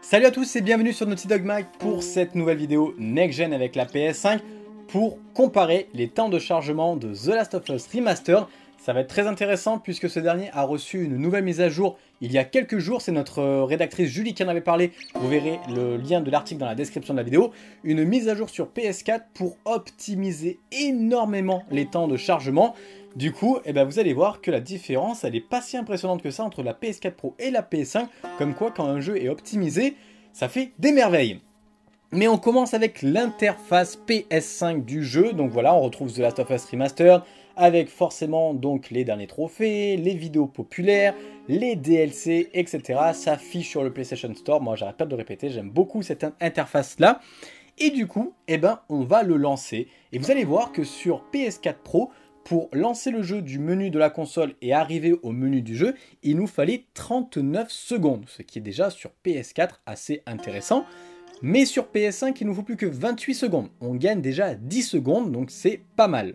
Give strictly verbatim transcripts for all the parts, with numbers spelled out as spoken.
Salut à tous et bienvenue sur Naughty Dog Mag pour cette nouvelle vidéo Next Gen avec la P S cinq pour comparer les temps de chargement de The Last of Us Remastered. Ça va être très intéressant puisque ce dernier a reçu une nouvelle mise à jour il y a quelques jours. C'est notre rédactrice Julie qui en avait parlé. Vous verrez le lien de l'article dans la description de la vidéo. Une mise à jour sur P S quatre pour optimiser énormément les temps de chargement. Du coup, eh ben vous allez voir que la différence, elle n'est pas si impressionnante que ça entre la P S quatre Pro et la P S cinq. Comme quoi, quand un jeu est optimisé, ça fait des merveilles. Mais on commence avec l'interface P S cinq du jeu. Donc voilà, on retrouve The Last of Us Remastered avec forcément donc les derniers trophées, les vidéos populaires, les D L C, et cetera. Ça affiche sur le PlayStation Store. Moi, j'arrête pas de le répéter, j'aime beaucoup cette interface-là. Et du coup, eh ben, on va le lancer. Et vous allez voir que sur P S quatre Pro, pour lancer le jeu du menu de la console et arriver au menu du jeu, il nous fallait trente-neuf secondes, ce qui est déjà sur P S quatre assez intéressant. Mais sur P S cinq, il nous faut plus que vingt-huit secondes. On gagne déjà dix secondes, donc c'est pas mal.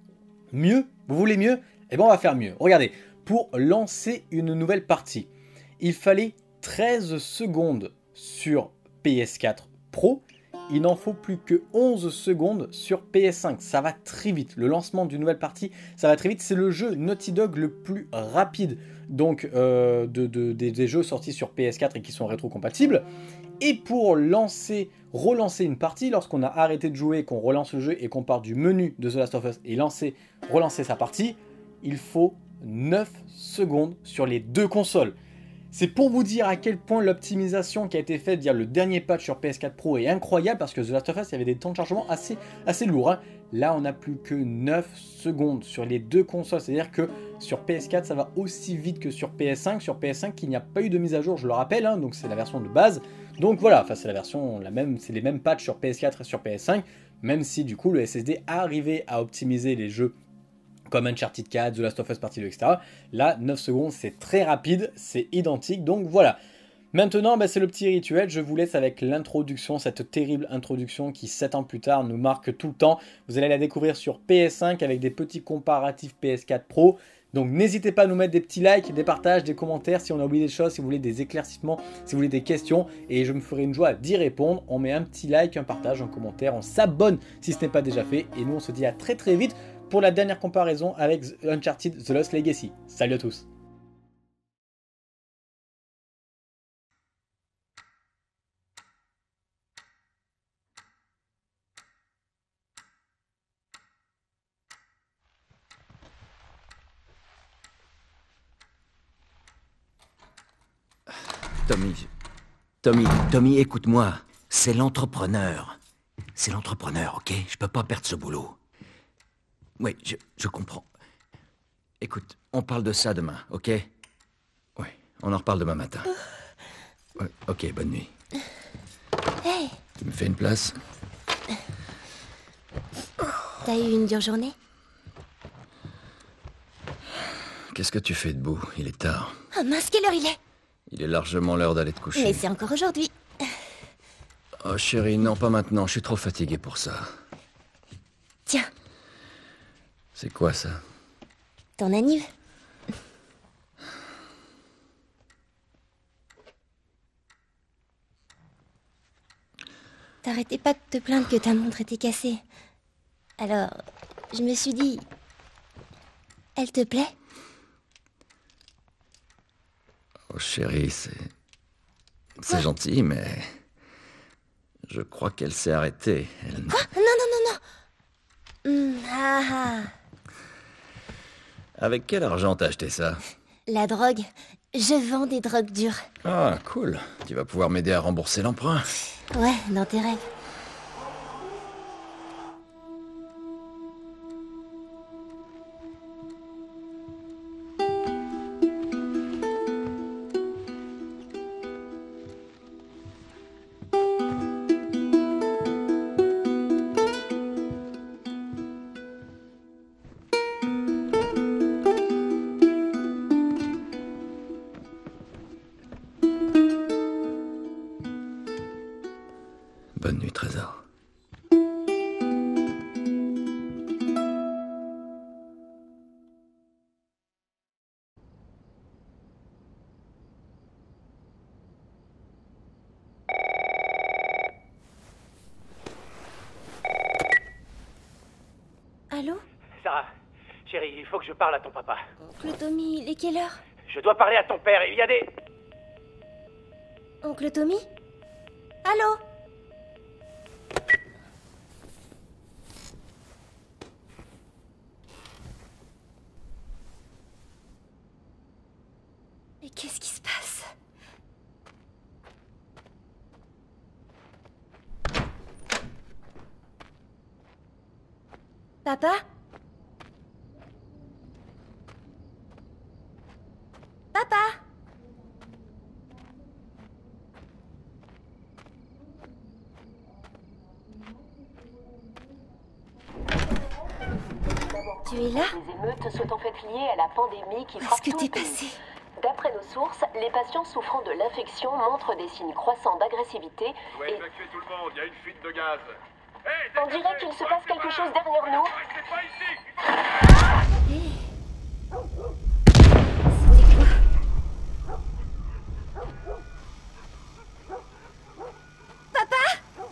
Mieux, vous voulez mieux? Eh bien on va faire mieux. Regardez, pour lancer une nouvelle partie, il fallait treize secondes sur P S quatre Pro. Il n'en faut plus que onze secondes sur P S cinq. Ça va très vite. Le lancement d'une nouvelle partie, ça va très vite. C'est le jeu Naughty Dog le plus rapide donc, euh, de, de, des, des jeux sortis sur P S quatre et qui sont rétrocompatibles. Et pour lancer, relancer une partie, lorsqu'on a arrêté de jouer, qu'on relance le jeu et qu'on part du menu de The Last of Us et lancer, relancer sa partie, il faut neuf secondes sur les deux consoles. C'est pour vous dire à quel point l'optimisation qui a été faite via le dernier patch sur P S quatre Pro est incroyable, parce que The Last of Us, il y avait des temps de chargement assez, assez lourds. Hein. Là, on n'a plus que neuf secondes sur les deux consoles. C'est-à-dire que sur P S quatre, ça va aussi vite que sur P S cinq. Sur P S cinq, il n'y a pas eu de mise à jour, je le rappelle, hein, donc c'est la version de base. Donc voilà, enfin c'est la version, la même, c'est les mêmes patchs sur P S quatre et sur P S cinq, même si du coup le S S D a arrivé à optimiser les jeux comme Uncharted quatre, The Last of Us Part deux, et cetera. Là, neuf secondes, c'est très rapide, c'est identique, donc voilà. Maintenant, bah, c'est le petit rituel, je vous laisse avec l'introduction, cette terrible introduction qui, sept ans plus tard, nous marque tout le temps. Vous allez la découvrir sur P S cinq avec des petits comparatifs P S quatre Pro. Donc n'hésitez pas à nous mettre des petits likes, des partages, des commentaires si on a oublié des choses, si vous voulez des éclaircissements, si vous voulez des questions. Et je me ferai une joie d'y répondre. On met un petit like, un partage, un commentaire, on s'abonne si ce n'est pas déjà fait. Et nous, on se dit à très très vite pour la dernière comparaison avec Uncharted The Lost Legacy. Salut à tous! Tommy, je- Tommy, Tommy, écoute-moi. C'est l'entrepreneur. C'est l'entrepreneur, ok? Je peux pas perdre ce boulot. Oui, je, je comprends. Écoute, on parle de ça demain, ok? Oui, on en reparle demain matin. Ouais, ok, bonne nuit. Hey, Tu me fais une place? t'as eu une dure journée? Qu'est-ce que tu fais debout? Il est tard. Ah mince, quelle heure il est? Il est largement l'heure d'aller te coucher. Mais c'est encore aujourd'hui. Oh chérie, non, pas maintenant. Je suis trop fatigué pour ça. Tiens, C'est quoi ça? ton anniv. T'arrêtais pas de te plaindre que ta montre était cassée. Alors, je me suis dit... Elle te plaît? Oh chérie, c'est... C'est gentil, mais... Je crois qu'elle s'est arrêtée. Elle... Quoi? Non, non, non, non. Hum, ah, ah. Avec quel argent t'as acheté ça? La drogue. Je vends des drogues dures. Ah, cool. Tu vas pouvoir m'aider à rembourser l'emprunt. Ouais, dans tes rêves. Bonne nuit, Trésor. Il faut que je parle à ton papa. Oncle Tommy, il est quelle heure? Je dois parler à ton père, il y a des... Oncle Tommy? Allô? Mais qu'est-ce qui se passe? Papa? Papa? Tu es là? Les émeutes sont en fait liées à la pandémie qui Où est-ce frappe que tout t'es le pays. passé? D'après nos sources, les patients souffrant de l'infection montrent des signes croissants d'agressivité On doit et évacuer tout le monde, il y a une fuite de gaz. Hey, on dirait qu'il se passe quelque chose derrière nous. Restez pas ici. Hé! C'était quoi? Papa?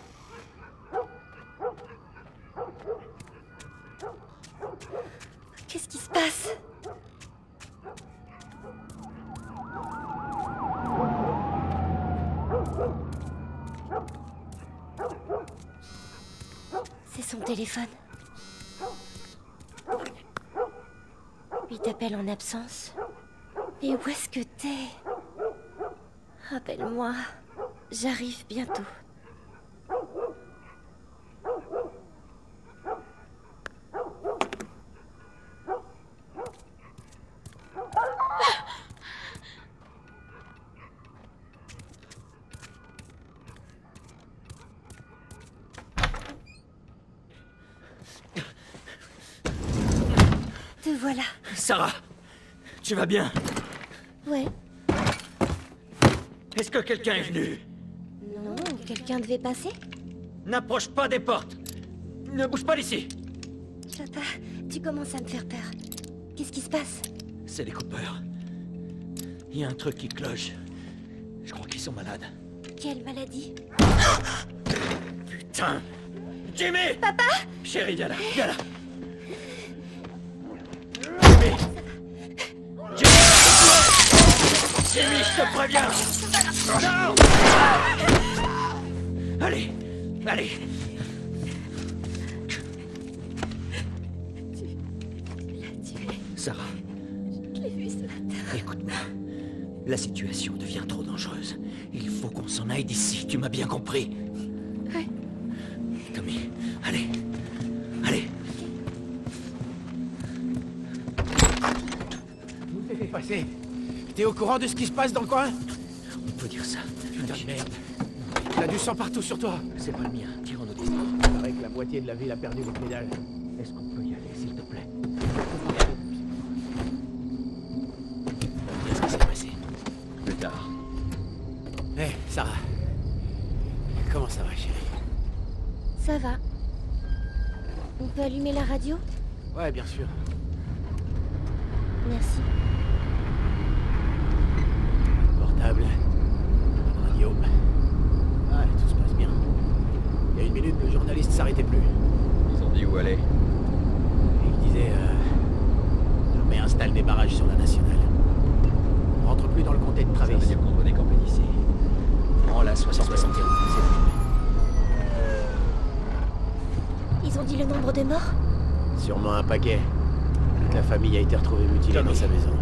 Qu'est-ce qui se passe? C'est son téléphone. Il t'appelle en absence. Et où est-ce que t'es? Rappelle-moi. J'arrive bientôt. Te voilà. Sarah, tu vas bien? Ouais. Est-ce que quelqu'un est venu? Non, quelqu'un devait passer? N'approche pas des portes. Ne bouge pas d'ici. Papa, tu commences à me faire peur. Qu'est-ce qui se passe? C'est les coupeurs. Il y a un truc qui cloche. Je crois qu'ils sont malades. Quelle maladie? Putain! Jimmy! Papa! Chérie, viens là, viens là. Jimmy! Jimmy! Jimmy, je te préviens! Non! Allez, allez. Sarah. Je l'ai vu ce matin. Écoute-moi. La situation devient trop dangereuse. Il faut qu'on s'en aille d'ici, tu m'as bien compris. Ouais. Tommy, allez. Allez. Où t'es passé? T'es au courant de ce qui se passe dans le coin? On peut dire ça. Putain de merde. T'as du sang partout sur toi. C'est pas le mien. Tire en audio. Il paraît que la moitié de la ville a perdu les pédales. Est-ce qu'on peut y aller, s'il te plaît? Qu'est-ce qui s'est passé? Plus tard. Hé, Sarah. Comment ça va, chérie? Ça va. On peut allumer la radio? Ouais, bien sûr. Merci. Portable. Radio. Ah, tout se passe bien. Il y a une minute, le journaliste s'arrêtait plus. Ils ont dit où aller. Et il disait... Euh, l'armée installe des barrages sur la nationale. On rentre plus dans le comté de Ça Travis. veut dire qu'on doit décamper d'ici. Prends la soixante et un. Ils ont dit le nombre de morts? Sûrement un paquet. Toute la famille a été retrouvée mutilée dans sa maison.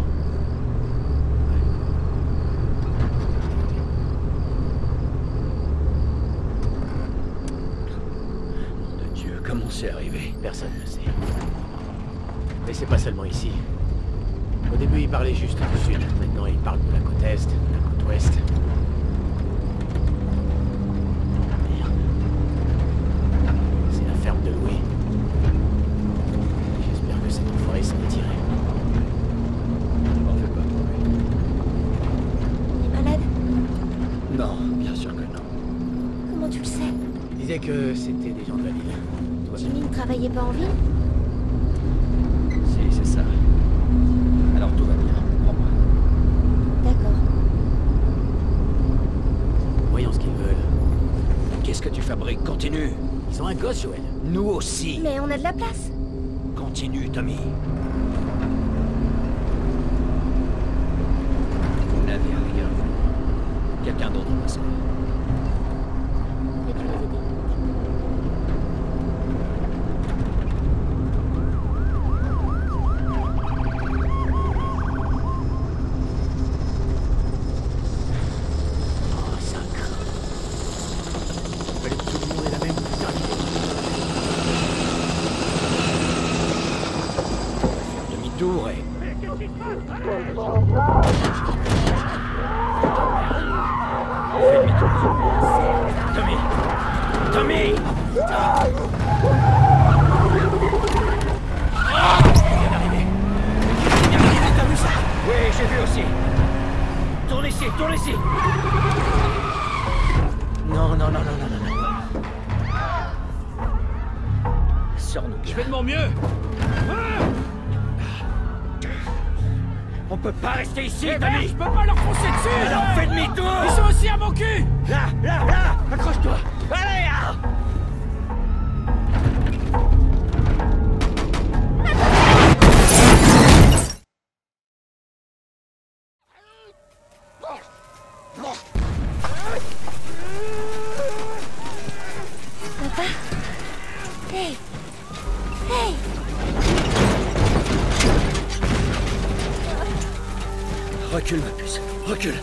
Nom de Dieu, comment c'est arrivé? Personne ne sait. Mais c'est pas seulement ici. Au début, il parlait juste du sud. Maintenant, il parle de la côte est, de la côte ouest. Merde. C'est la ferme de Louis. J'espère que cet enfoiré s'en est tiré. N'en fais pas pour lui. Il est malade? Non, bien sûr que non. Comment tu le sais? Il disait que c'était des gens de la ville. Toi, Jimmy ne travaillait pas en ville? Si, c'est ça. Alors tout va bien. Prends-moi. D'accord. voyons ce qu'ils veulent. Qu'est-ce que tu fabriques? Continue. Ils ont un gosse, Joël. Nous aussi. Mais on a de la place. Continue, Tommy. Quelqu'un d'autre va passer. Oh, ça craint. Il fallait que tout le monde ait la même putain d'idée. On va faire demi-tour et... Fais demi-tour. Tommy Tommy ah, il vient d'arriver. Il vient d'arriver, t'as vu ça? Oui, j'ai vu aussi. Tourne ici, tourne ici. Non, non, non, non, non, non, non. Sors-nous. Je fais de mon mieux. On peut pas rester ici, Eh Tommy. merde, je peux pas leur foncer dessus. Alors fais demi-tour. Ils sont aussi à mon cul. Là, là, là. Accroche-toi. Allez, ah. Papa? Hey! Hey! Recule, ma puce. Recule.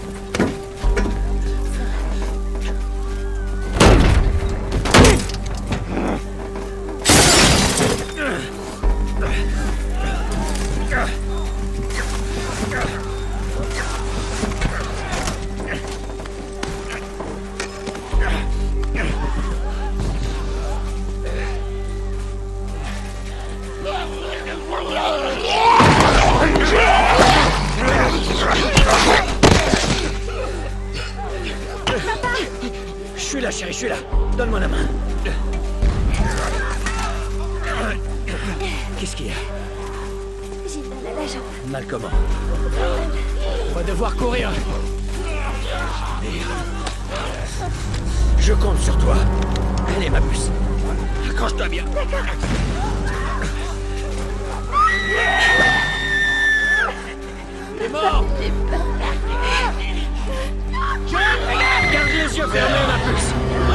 Je suis là, chérie, je suis là. Donne-moi la main. Qu'est-ce qu'il y a? J'ai mal à la jambe. Mal comment? On va devoir courir. Je compte sur toi. Allez, ma puce. Accroche-toi bien. Il est mort. Garde les yeux fermés, ma puce.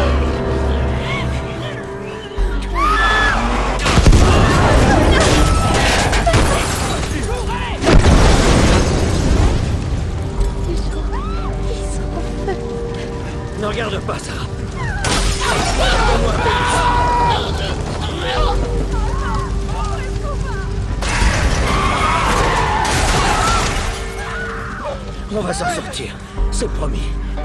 Ne regarde pas, Sarah. Donne-moi un peu plus. On va s'en sortir, c'est promis.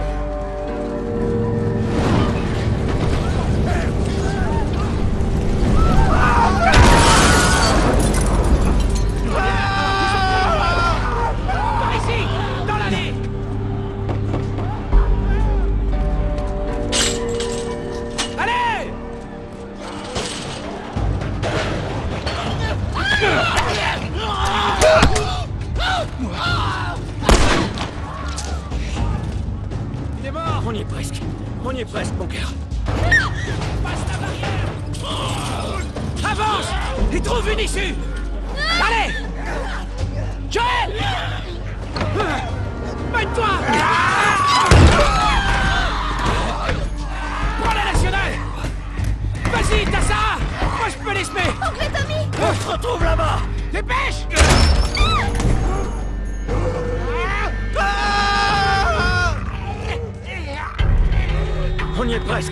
On y est presque. On y est presque, mon cœur. Passe la barrière. Avance. Et trouve une issue. Allez. Joël. Mène-toi. Prends la nationale. Vas-y, t'as ça. Moi, je peux l'espérer. Oncle Tommy! On se retrouve là-bas. Dépêche. On y est presque.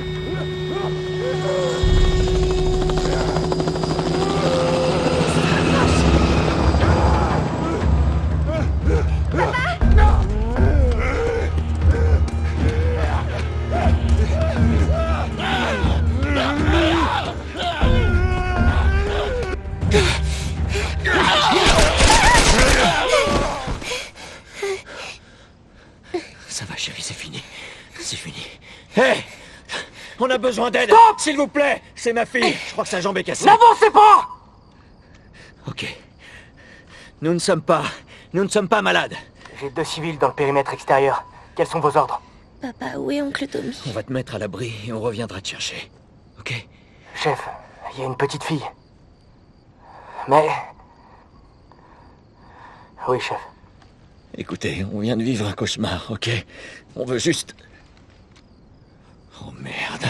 Ça va, chérie, c'est fini. C'est fini. Hé hey, on a besoin d'aide. Stop, s'il vous plaît. C'est ma fille. Je crois que sa jambe est cassée. N'avancez pas. Ok. Nous ne sommes pas... Nous ne sommes pas malades. J'ai deux civils dans le périmètre extérieur. Quels sont vos ordres? Papa, où est oncle Tommy? On va te mettre à l'abri et on reviendra te chercher. Ok? Chef, il y a une petite fille. Mais... Oui, chef. Écoutez, on vient de vivre un cauchemar, ok? On veut juste... Oh merde.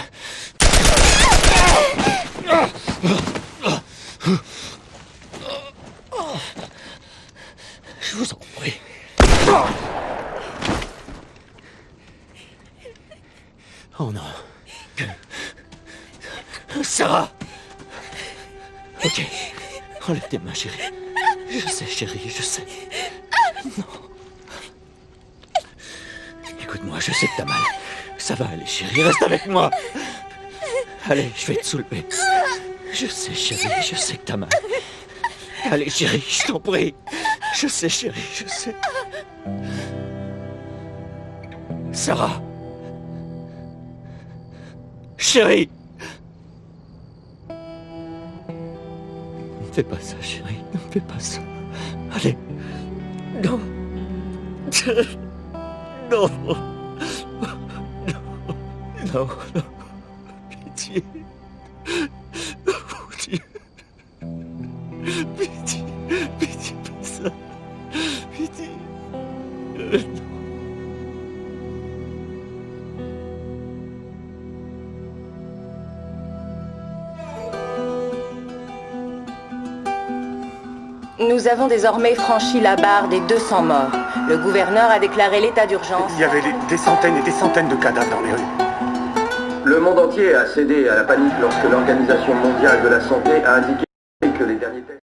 Je vous en prie. Oh non. Sarah! Ok. Enlève tes mains, chérie. Je sais, chérie, je sais. Non. Écoute-moi, je sais que t'as mal. Ça va aller, chérie, reste avec moi. Allez, je vais te soulever. Je sais, chérie, je sais que t'as mal. Allez, chérie, je t'en prie. Je sais, chérie, je sais. Sarah. Chérie. Ne fais pas ça, chérie. Ne fais pas ça. Allez. Non. Non. Non. Non. Pitié. Mon Dieu. Pitié. Pitié, pas ça. Pitié. Euh, non. Nous avons désormais franchi la barre des deux cents morts. Le gouverneur a déclaré l'état d'urgence. Il y avait des, des centaines et des centaines de cadavres dans les rues. Le monde entier a cédé à la panique lorsque l'Organisation mondiale de la santé a indiqué que les derniers tests...